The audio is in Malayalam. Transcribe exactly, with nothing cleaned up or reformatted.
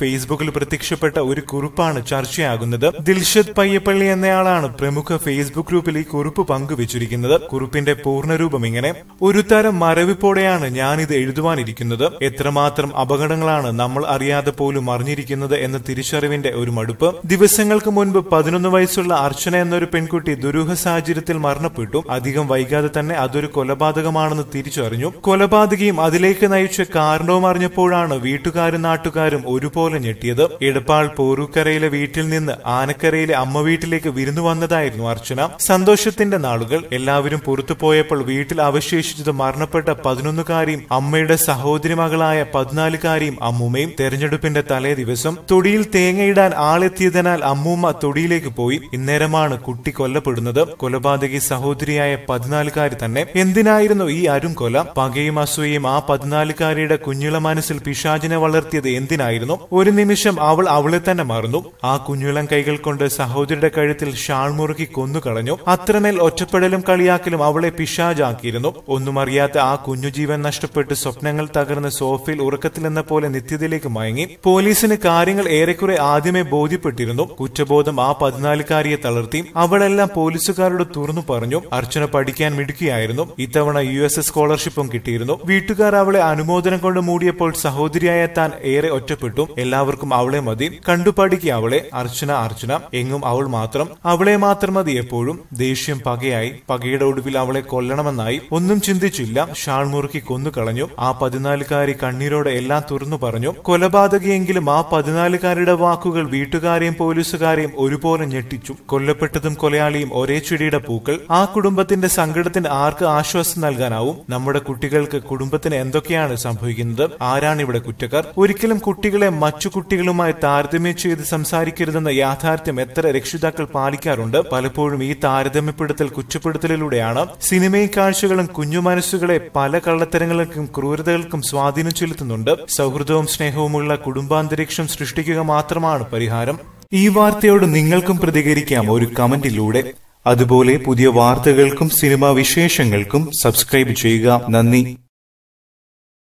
ഫേസ്ബുക്കിൽ പ്രത്യക്ഷപ്പെട്ട ഒരു കുറിപ്പാണ് ചർച്ചയാകുന്നത്. ദിൽഷദ് പയ്യപ്പള്ളി എന്നയാളാണ് പ്രമുഖ ഫേസ്ബുക്ക് ഗ്രൂപ്പിൽ ഈ കുറിപ്പ് പങ്കുവച്ചിരിക്കുന്നത്. കുറിപ്പിന്റെ പൂർണ്ണരൂപം ഇങ്ങനെ: ഒരു തരം മരവിപ്പോടെയാണ് ഞാനിത് എഴുതുവാനിരിക്കുന്നത്. എത്രമാത്രം അപകടങ്ങളാണ് നമ്മൾ അറിയാതെ പോലും അറിഞ്ഞിരിക്കുന്നത് എന്ന തിരിച്ചറിവിന്റെ ഒരു മടുപ്പ്. ദിവസങ്ങൾക്ക് മുൻപ് പതിനൊന്ന് വയസ്സുള്ള അർച്ചന എന്നൊരു പെൺകുട്ടി ദുരൂഹ സാഹചര്യത്തിൽ മരണപ്പെട്ടു. അധികം വൈകാതെ തന്നെ അതൊരു കൊലപാതകമാണെന്ന് തിരിച്ചറിഞ്ഞു. കൊലപാതകയും അതിലേക്ക് നയിച്ച കാരണവും അറിഞ്ഞപ്പോഴാണ് വീട്ടുകാരും നാട്ടുകാരും ഒരുപോലെ ഞെട്ടിയത്. എടപ്പാൾ പോരൂക്കരയിലെ വീട്ടിൽ നിന്ന് ആനക്കരയിലെ അമ്മ വീട്ടിലേക്ക് വിരുന്നു വന്നതായിരുന്നു അർച്ചന. സന്തോഷത്തിന്റെ നാളുകൾ. എല്ലാവരും പുറത്തു പോയപ്പോൾ വീട്ടിൽ അവശേഷിച്ചത് മരണപ്പെട്ട പതിനൊന്നുകാരിയും അമ്മയുടെ സഹോദരി മകളായ പതിനാലുകാരിയും അമ്മൂമ്മയും. തെരഞ്ഞെടുപ്പിന്റെ തലേ ദിവസം തൊടിയിൽ തേങ്ങയിടാൻ ആളെത്തിയതിനാൽ അമ്മൂമ്മ തൊടിയിലേക്ക് പോയി. ഇന്നേരമാണ് കുട്ടി കൊല്ലപ്പെടുന്നത്. കൊലപാതകി സഹോദരിയായ പതിനാലുകാരി തന്നെ. എന്തിനായിരുന്നു ഈ അരും കൊല? പകയും അസൂയയും ആ പതിനാലുകാരിയുടെ കുഞ്ഞിള മനസ്സിൽ പിശാചിനെ വളർത്തിയത് എന്തിനായിരുന്നു? ഒരു നിമിഷം അവൾ അവളെ തന്നെ മറന്നു. ആ കുഞ്ഞിളം കൈകൾ കൊണ്ട് സഹോദരിയുടെ കഴുത്തിൽ ഷാൾ മുറുക്കി കൊന്നുകളഞ്ഞു. അത്രമേൽ ഒറ്റപ്പെടലും കളിയാക്കലും അവളെ പിശാചാക്കിയിരുന്നു. ഒന്നും അറിയാത്ത ആ കുഞ്ഞു ജീവൻ നഷ്ടപ്പെട്ട് സ്വപ്നങ്ങൾ തകർന്ന് സോഫയിൽ ഉറക്കത്തിലെന്ന പോലെ നിത്യതയിലേക്ക് മയങ്ങി. പോലീസിന് കാര്യങ്ങൾ ഏറെക്കുറെ ആദ്യമേ ബോധ്യപ്പെട്ടിരുന്നു. കുറ്റബോധം ആ പതിനാലുകാരിയെ തളർത്തി. അവളെല്ലാം പോലീസുകാരോട് തുറന്നു പറഞ്ഞു. അർച്ചന പഠിക്കാൻ മിടുക്കിയായിരുന്നു. ഇത്തവണ യു എസ് എസ് സ്കോളർഷിപ്പും കിട്ടിയിരുന്നു. വീട്ടുകാർ അവളെ അനുമോദനം കൊണ്ട് മൂടിയപ്പോൾ സഹോദരിയായ താൻ ഏറെ ഒറ്റപ്പെട്ടു. എല്ലാവർക്കും അവളെ മതി. കണ്ടു പഠിക്കുക അവളെ. അർച്ചന അർച്ചന എങ്ങും അവൾ മാത്രം. അവളെ മാത്രം മതി എപ്പോഴും. ദേഷ്യം പകയായി. പകയുടെ ഒടുവിൽ അവളെ കൊല്ലണമെന്നായി. ഒന്നും ചിന്തിച്ചില്ല. ഷാൾ മുറുക്കി കൊന്നുകളഞ്ഞു. ആ പതിനാലുകാരി കണ്ണീരോടെ എല്ലാം തുറന്നു പറഞ്ഞു. കൊലപാതകയെങ്കിലും ആ പതിനാലുകാരുടെ വാക്കുകൾ വീട്ടുകാരെയും പോലീസുകാരെയും ഒരുപോലെ ഞെട്ടിച്ചു. കൊല്ലപ്പെട്ടതും കൊലയാളിയും ഒരേ ചെടിയുടെ പൂക്കൾ. ആ കുടുംബത്തിന്റെ സങ്കടത്തിന് ആർക്ക് ആശ്വാസം നൽകാനാവും? നമ്മുടെ കുട്ടികൾക്ക് കുടുംബത്തിന് എന്തൊക്കെയാണ് സംഭവിക്കുന്നത്? ആരാണ് ഇവിടെ കുറ്റക്കാർ? ഒരിക്കലും കുട്ടികളെ മറ്റു കുട്ടികളുമായി താരതമ്യം ചെയ്ത് സംസാരിക്കരുതെന്ന യാഥാർത്ഥ്യം എത്ര രക്ഷിതാക്കൾ പാലിക്കാറുണ്ട്? പലപ്പോഴും ഈ താരതമ്യപ്പെടുത്തൽ കുറ്റപ്പെടുത്തലിലൂടെയാണ്. സിനിമയും കാഴ്ചകളും കുഞ്ഞു മനസ്സുകളെ പല കള്ളത്തരങ്ങൾക്കും ക്രൂരതകൾക്കും സ്വാധീനം ചെലുത്തുന്നുണ്ട്. സൗഹൃദവും സ്നേഹവുമുള്ള കുടുംബാന്തരീക്ഷം സൃഷ്ടിക്കുക മാത്രമാണ് പരിഹാരം. ഈ വാർത്തയോട് നിങ്ങൾക്കും പ്രതികരിക്കാം ഒരു കമന്റിലൂടെ. അതുപോലെ പുതിയ വാർത്തകൾക്കും സിനിമാ വിശേഷങ്ങൾക്കും സബ്സ്ക്രൈബ് ചെയ്യുക. നന്ദി.